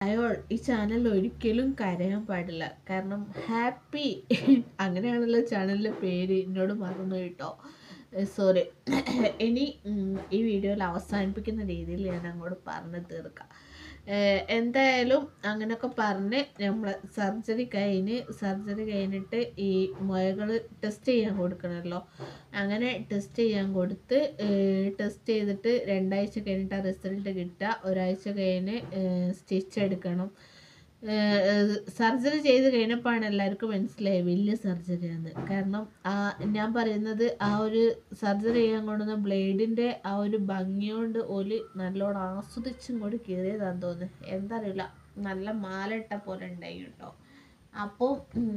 ഈ ചാനൽ ഒരിക്കലും കരയാൻ പാടില്ല. കാരണം ഹാപ്പി അങ്ങനെയാണല്ലോ ചാനലിൻ്റെ പേര്. എന്നോട് മറന്നു കേട്ടോ, സോറി. ഇനി ഈ വീഡിയോയിൽ അവസാനിപ്പിക്കുന്ന രീതിയിൽ ഞാൻ അങ്ങോട്ട് പറഞ്ഞു തീർക്കാം. എന്തായാലും അങ്ങനെയൊക്കെ പറഞ്ഞ് നമ്മൾ സർജറി കഴിഞ്ഞിട്ട് ഈ മുഴകൾ ടെസ്റ്റ് ചെയ്യാൻ കൊടുക്കണമല്ലോ. അങ്ങനെ ടെസ്റ്റ് ചെയ്യാൻ കൊടുത്ത് ടെസ്റ്റ് ചെയ്തിട്ട് 2 ആഴ്ച കഴിഞ്ഞിട്ട് ആ റിസൾട്ട് കിട്ടുക. ഒരാഴ്ച കഴിഞ്ഞ് സ്റ്റിച്ച് എടുക്കണം. സർജറി ചെയ്ത് കഴിഞ്ഞപ്പോഴാണ് എല്ലാവർക്കും മനസ്സിലായി വലിയ സർജറിയാണ്. കാരണം ഞാൻ പറയുന്നത് ആ ഒരു സർജറി ചെയ്യാൻ കൊണ്ടുവന്ന ബ്ലേഡിൻ്റെ ആ ഒരു ഭംഗിയോണ്ട് ഓല് നല്ലോണം ആസ്വദിച്ചും കൂടി കീറിയതാന്ന് തോന്നുന്നു. എന്താ അറിയില്ല, നല്ല മാലയിട്ട പോലെ ഉണ്ടായി കേട്ടോ. അപ്പോൾ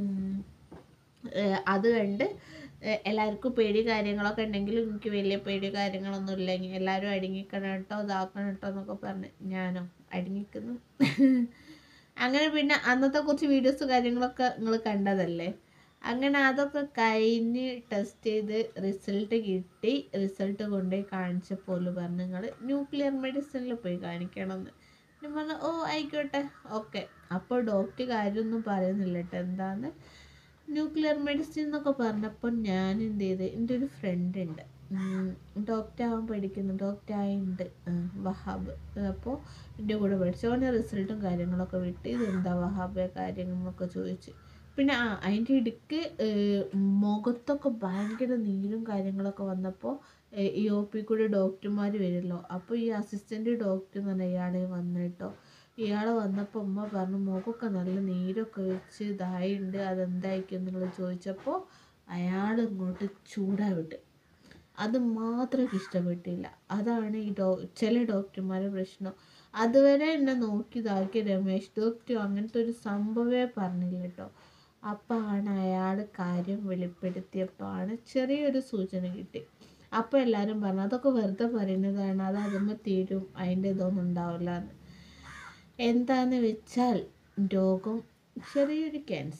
അത് കണ്ട് എല്ലാവർക്കും പേടി കാര്യങ്ങളൊക്കെ ഉണ്ടെങ്കിലും എനിക്ക് വലിയ പേടി കാര്യങ്ങളൊന്നും ഇല്ലെങ്കിൽ എല്ലാവരും അടങ്ങിക്കണം കേട്ടോ, ഇതാക്കണം കേട്ടോ എന്നൊക്കെ പറഞ്ഞ് ഞാനോ അടങ്ങിക്കുന്നു. അങ്ങനെ പിന്നെ അന്നത്തെ കുറച്ച് വീഡിയോസ് കാര്യങ്ങളൊക്കെ നിങ്ങൾ കണ്ടതല്ലേ. അങ്ങനെ അതൊക്കെ കഴിഞ്ഞ് ടെസ്റ്റ് ചെയ്ത് റിസൾട്ട് കിട്ടി. റിസൾട്ട് കൊണ്ടുപോയി കാണിച്ചപ്പോൾ പറഞ്ഞു നിങ്ങൾ ന്യൂക്ലിയർ മെഡിസിനിൽ പോയി കാണിക്കണമെന്ന്. ഞാൻ പറഞ്ഞു ഓ ആയിക്കോട്ടെ, ഓക്കെ. അപ്പോൾ ഡോക്ടർ കാര്യമൊന്നും പറയുന്നില്ല കേട്ടോ എന്താന്ന്. ന്യൂക്ലിയർ മെഡിസിൻ എന്നൊക്കെ പറഞ്ഞപ്പോൾ ഞാൻ എന്ത് ചെയ്ത്, എൻ്റെ ഒരു ഫ്രണ്ട് ഉണ്ട്, ഡോക്ടറാവാൻ പഠിക്കുന്നു, ഡോക്ടറായുണ്ട്, വഹാബ്. അപ്പോൾ എൻ്റെ കൂടെ പഠിച്ചു. അവൻ്റെ റിസൾട്ടും കാര്യങ്ങളൊക്കെ വിട്ട് ഇതെന്താ വഹാബ് കാര്യങ്ങളൊക്കെ ചോദിച്ച്. പിന്നെ അതിൻ്റെ ഇടയ്ക്ക് മുഖത്തൊക്കെ ഭയങ്കര നീരും കാര്യങ്ങളൊക്കെ വന്നപ്പോൾ ഈ ഒ പി കൂടെ ഡോക്ടർമാർ വരുമല്ലോ. അപ്പോൾ ഈ അസിസ്റ്റൻ്റ് ഡോക്ടർ എന്ന് പറഞ്ഞാൽ ഇയാളെ വന്നു കേട്ടോ. ഇയാൾ വന്നപ്പോൾ ഉമ്മ പറഞ്ഞു മുഖമൊക്കെ നല്ല നീരൊക്കെ വെച്ച് ഇതായിട്ടുണ്ട്, അതെന്തായിരിക്കും എന്നുള്ളത് ചോദിച്ചപ്പോൾ അയാൾ ഇങ്ങോട്ട് ചൂടാവിട്ട്. അത് മാത്രം എനിക്ക് ഇഷ്ടപ്പെട്ടില്ല. അതാണ് ഈ ചില ഡോക്ടർമാരുടെ പ്രശ്നം. അതുവരെ എന്നെ നോക്കി ഇതാക്കിയ രമേശ് ഡോക്ടർ അങ്ങനത്തെ ഒരു സംഭവമേ പറഞ്ഞില്ല കേട്ടോ. അപ്പോൾ ആണ് അയാൾ കാര്യം വെളിപ്പെടുത്തിയപ്പോൾ ചെറിയൊരു സൂചന കിട്ടി. അപ്പോൾ എല്ലാവരും പറഞ്ഞു അതൊക്കെ വെറുതെ പറയുന്നതാണ്, അത് അതുമ്പോൾ തീരും, അതിൻ്റെ ഇതൊന്നും ഉണ്ടാവില്ല എന്ന്. എന്താന്ന് വെച്ചാൽ രോഗം ചെറിയൊരു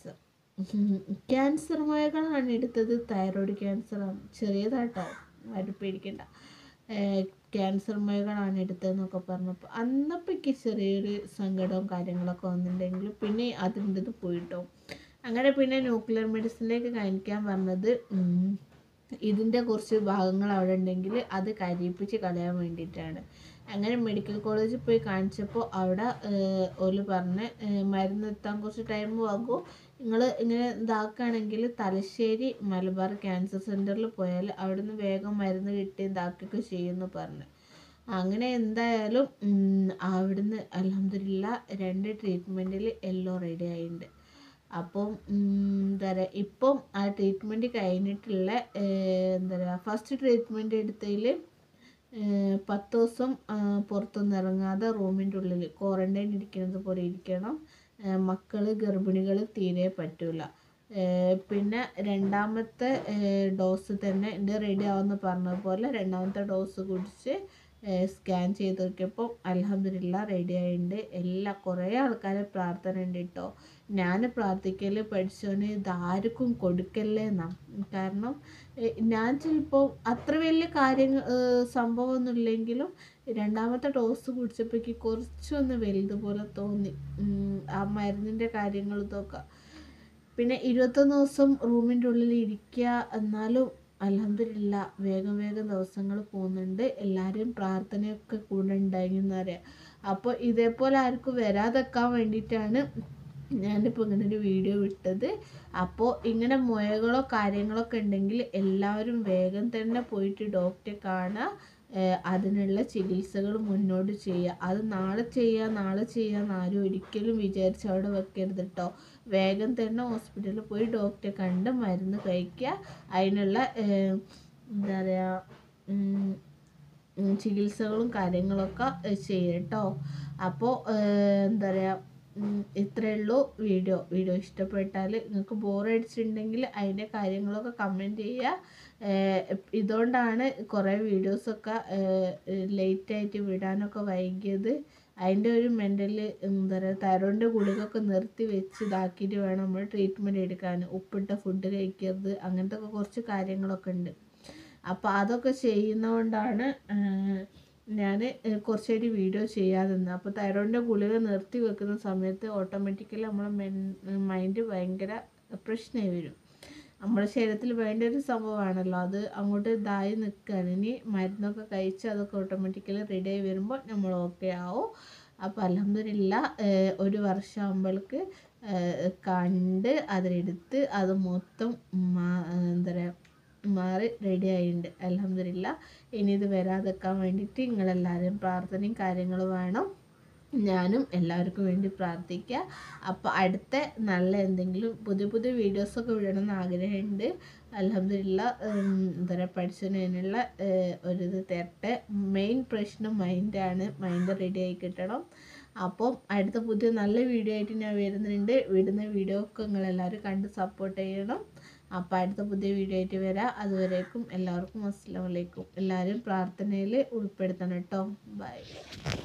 ക്യാൻസർ മുഴകളാണ് എടുത്തത്. തൈറോയ്ഡ് ക്യാൻസറാണ്, ചെറിയതാട്ടോ, ആരും പേടിക്കണ്ട. ക്യാൻസർ മുഴകളാണ് എടുത്തതെന്നൊക്കെ പറഞ്ഞപ്പോൾ അന്നപ്പോഴേക്ക് ചെറിയൊരു സങ്കടവും കാര്യങ്ങളൊക്കെ വന്നിട്ടുണ്ടെങ്കിലും പിന്നെ അതിൻ്റെ ഇത് പോയിട്ടോ. അങ്ങനെ പിന്നെ ന്യൂക്ലിയർ മെഡിസിനിലേക്ക് കാണിക്കാൻ പറഞ്ഞത് ഇതിൻ്റെ കുറച്ച് ഭാഗങ്ങൾ അവിടെ ഉണ്ടെങ്കിൽ അത് കരിയിപ്പിച്ച് കളയാൻ വേണ്ടിയിട്ടാണ്. അങ്ങനെ മെഡിക്കൽ കോളേജിൽ പോയി കാണിച്ചപ്പോൾ അവിടെ ഓല് പറഞ്ഞ് മരുന്ന് എത്താൻ കുറച്ച് ടൈം ആകും, നിങ്ങൾ ഇങ്ങനെ ഇതാക്കുകയാണെങ്കിൽ തലശ്ശേരി മലബാർ ക്യാൻസർ സെൻറ്ററിൽ പോയാൽ അവിടുന്ന് വേഗം മരുന്ന് കിട്ടി ഇതാക്കുകയൊക്കെ ചെയ്യുമെന്ന് പറഞ്ഞു. അങ്ങനെ എന്തായാലും അവിടുന്ന് അൽഹംദുലില്ലാ 2 ട്രീറ്റ്മെൻറ്റിൽ എല്ലാം റെഡി ആയിട്ടുണ്ട്. അപ്പം എന്താ പറയുക, ഇപ്പം ആ ട്രീറ്റ്മെൻറ്റ് കഴിഞ്ഞിട്ടുള്ള എന്താ പറയുക, ഫസ്റ്റ് ട്രീറ്റ്മെൻറ്റ് എടുത്തതിൽ 10 ദിവസം പുറത്തൊന്നും ഇറങ്ങാതെ റൂമിൻ്റെ ഉള്ളിൽ ക്വാറൻറ്റൈൻ ഇരിക്കുന്നത് പോലെ ഇരിക്കണം. മക്കൾ ഗർഭിണികൾ തീരെ പറ്റില്ല. പിന്നെ രണ്ടാമത്തെ ഡോസ് തന്നെ എൻ്റെ റെഡി ആവുമെന്ന് പറഞ്ഞതുപോലെ രണ്ടാമത്തെ ഡോസ് കുടിച്ച് സ്കാൻ ചെയ്ത് നോക്കിയപ്പോൾ അൽഹംദുലില്ലാ റെഡി ആയിട്ടുണ്ട്. കുറേ ആൾക്കാരെ പ്രാർത്ഥന ഉണ്ട് കേട്ടോ. ഞാൻ പ്രാർത്ഥിക്കൽ പഠിച്ചവന് ഇതാർക്കും കൊടുക്കല്ലേ എന്നാണ്. കാരണം ഞാൻ ചിലപ്പോൾ അത്ര വലിയ സംഭവമൊന്നും ഇല്ലെങ്കിലും രണ്ടാമത്തെ ഡോസ് കുടിച്ചപ്പോഴേക്ക് കുറച്ചൊന്ന് വലുതുപോലെ തോന്നി ആ മരുന്നിൻ്റെ കാര്യങ്ങൾ ഇതൊക്കെ. പിന്നെ 21 ദിവസം റൂമിൻ്റെ ഉള്ളിൽ ഇരിക്കുക, എന്നാലും അൽഹംദുലില്ലാ വേഗം ദിവസങ്ങൾ പോകുന്നുണ്ട്. എല്ലാവരെയും പ്രാർത്ഥനയൊക്കെ കൂടെ ഉണ്ടായിരുന്നെന്ന് അറിയാം. അപ്പോൾ ഇതേപോലെ ആർക്കും വരാതെക്കാൻ വേണ്ടിയിട്ടാണ് ഞാനിപ്പോൾ ഇങ്ങനെ ഒരു വീഡിയോ വിട്ടത്. അപ്പോൾ ഇങ്ങനെ മുഴകളോ കാര്യങ്ങളൊക്കെ ഉണ്ടെങ്കിൽ എല്ലാവരും വേഗം തന്നെ പോയിട്ട് ഡോക്ടറെ കാണുക, അതിനുള്ള ചികിത്സകൾ മുന്നോട്ട് ചെയ്യുക. അത് നാളെ ചെയ്യാമെന്ന് ആരും ഒരിക്കലും വിചാരിച്ച് അവിടെ വെക്കരുത് കേട്ടോ. വേഗം തന്നെ ഹോസ്പിറ്റലിൽ പോയി ഡോക്ടറെ കണ്ട് മരുന്ന് കഴിക്കുക, അതിനുള്ള എന്താ പറയുക ചികിത്സകളും കാര്യങ്ങളൊക്കെ ചെയ്യുക കേട്ടോ. അപ്പോൾ എന്താ പറയുക, ഇത്രയേ ഉള്ളൂ വീഡിയോ ഇഷ്ടപ്പെട്ടാൽ നിങ്ങൾക്ക് ബോറടിച്ചിട്ടുണ്ടെങ്കിൽ അതിൻ്റെ കാര്യങ്ങളൊക്കെ കമൻറ്റ് ചെയ്യുക. ഇതുകൊണ്ടാണ് കുറേ വീഡിയോസൊക്കെ ലേറ്റായിട്ട് വിടാനൊക്കെ വൈകിയത്. അതിൻ്റെ ഒരു മെൻ്റൽ എന്താ പറയുക, തൈറോയിഡിൻ്റെ ഗുളികയൊക്കെ നിർത്തി വെച്ച് ഇതാക്കിയിട്ട് വേണം നമ്മൾ ട്രീറ്റ്മെൻറ്റ് എടുക്കാൻ. ഉപ്പിട്ട ഫുഡ് കഴിക്കരുത്, അങ്ങനത്തെ ഒക്കെ കുറച്ച് കാര്യങ്ങളൊക്കെ ഉണ്ട്. അപ്പോൾ അതൊക്കെ ചെയ്യുന്നതുകൊണ്ടാണ് ഞാൻ കുറച്ചൊരു വീഡിയോ ചെയ്യാതെന്ന്. അപ്പോൾ തൈറോയിഡിൻ്റെ ഗുളിക നിർത്തി വെക്കുന്ന സമയത്ത് ഓട്ടോമാറ്റിക്കലി നമ്മളെ മൈൻഡ് ഭയങ്കര പ്രശ്നമായി വരും. നമ്മുടെ ശരീരത്തിൽ വേണ്ട ഒരു സംഭവമാണല്ലോ, അത് അങ്ങോട്ട് ഇതായി നിൽക്കുകയാണ്. ഇനി മരുന്നൊക്കെ കഴിച്ച് അതൊക്കെ ഓട്ടോമാറ്റിക്കലി റെഡി ആയി വരുമ്പോൾ നമ്മൾ ഓക്കെ ആവും. അപ്പോൾ അൽഹംദുലില്ലാ ഒരു വർഷമാകുമ്പോഴേക്ക് കണ്ട് അതിലെടുത്ത് അത് മൊത്തം എന്താ പറയുക മാറി റെഡി ആയിട്ടുണ്ട് അൽഹംദുലില്ലാ. ഇനി ഇത് വരാതെക്കാൻ വേണ്ടിയിട്ട് നിങ്ങളെല്ലാവരും പ്രാർത്ഥനയും കാര്യങ്ങളും വേണം. ഞാനും എല്ലാവർക്കും വേണ്ടി പ്രാർത്ഥിക്കുക. അപ്പോൾ അടുത്ത നല്ല എന്തെങ്കിലും പുതിയ പുതിയ വീഡിയോസൊക്കെ വിടണമെന്ന് ആഗ്രഹമുണ്ട്. അൽഹംദുലില്ലാ എന്താ പറയുക പഠിച്ചതിനുള്ള ഒരിത് തരട്ടെ. മെയിൻ പ്രശ്നം മൈൻഡാണ്. മൈൻഡ് റെഡി ആയി കിട്ടണം. അപ്പം അടുത്ത പുതിയ നല്ല വീഡിയോ ആയിട്ട് ഞാൻ വരുന്നുണ്ട്. വിടുന്ന വീഡിയോ ഒക്കെ നിങ്ങളെല്ലാവരും കണ്ട് സപ്പോർട്ട് ചെയ്യണം. അപ്പോൾ അടുത്ത പുതിയ വീഡിയോ ആയിട്ട് വരാം. അതുവരേക്കും എല്ലാവർക്കും അസ്സലാമു അലൈക്കും. എല്ലാവരും പ്രാർത്ഥനയിൽ ഉൾപ്പെടുത്തണം കേട്ടോ. ബൈ.